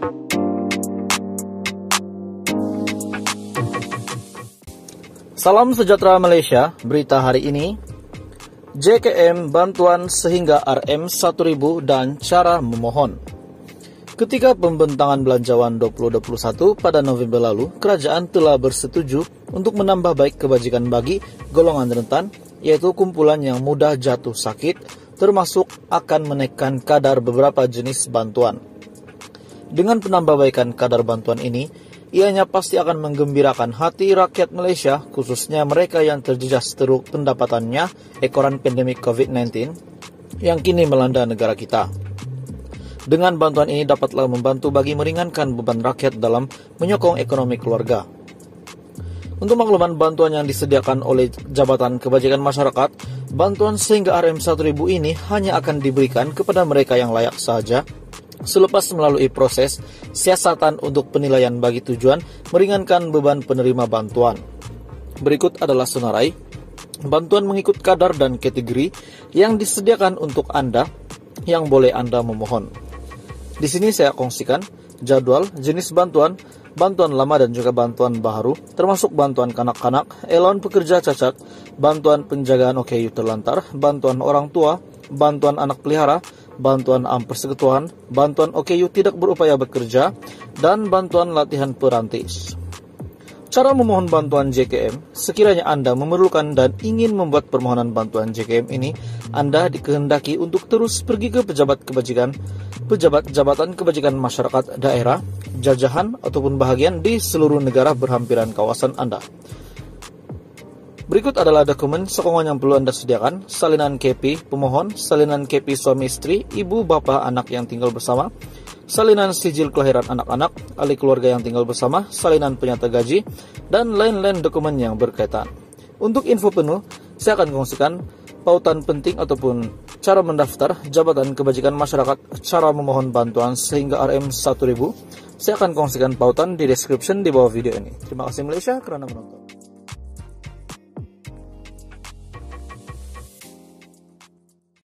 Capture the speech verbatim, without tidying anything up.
Salam sejahtera Malaysia, berita hari ini, J K M bantuan sehingga R M satu ribu dan cara memohon. Ketika pembentangan belanjawan dua ribu dua puluh satu pada November lalu, kerajaan telah bersetuju untuk menambah baik kebajikan bagi golongan rentan, yaitu kumpulan yang mudah jatuh sakit, termasuk akan menaikkan kadar beberapa jenis bantuan. Dengan penambahbaikan kadar bantuan ini, ianya pasti akan menggembirakan hati rakyat Malaysia, khususnya mereka yang terjejas teruk pendapatannya ekoran pandemik COVID sembilan belas yang kini melanda negara kita. Dengan bantuan ini dapatlah membantu bagi meringankan beban rakyat dalam menyokong ekonomi keluarga. Untuk makluman bantuan yang disediakan oleh Jabatan Kebajikan Masyarakat, bantuan sehingga R M satu ribu ini hanya akan diberikan kepada mereka yang layak sahaja, selepas melalui proses siasatan untuk penilaian bagi tujuan meringankan beban penerima bantuan. Berikut adalah senarai bantuan mengikut kadar dan kategori yang disediakan untuk Anda yang boleh Anda memohon. Di sini saya kongsikan jadwal, jenis bantuan, bantuan lama dan juga bantuan baru, termasuk bantuan kanak-kanak, elon pekerja cacat, bantuan penjagaan O K U terlantar, bantuan orang tua, bantuan anak pelihara, bantuan am persekutuan, bantuan O K U tidak berupaya bekerja, dan bantuan latihan perantis. Cara memohon bantuan J K M, sekiranya Anda memerlukan dan ingin membuat permohonan bantuan J K M ini, Anda dikehendaki untuk terus pergi ke pejabat kebajikan, pejabat Jabatan Kebajikan Masyarakat daerah, jajahan ataupun bahagian di seluruh negara berhampiran kawasan Anda. Berikut adalah dokumen sokongan yang perlu Anda sediakan: salinan K P pemohon, salinan K P suami istri, ibu bapa anak yang tinggal bersama, salinan sijil kelahiran anak-anak, ahli keluarga yang tinggal bersama, salinan penyata gaji, dan lain-lain dokumen yang berkaitan. Untuk info penuh, saya akan kongsikan pautan penting ataupun cara mendaftar Jabatan Kebajikan Masyarakat, cara memohon bantuan sehingga R M satu ribu. Saya akan kongsikan pautan di description di bawah video ini. Terima kasih Malaysia kerana menonton.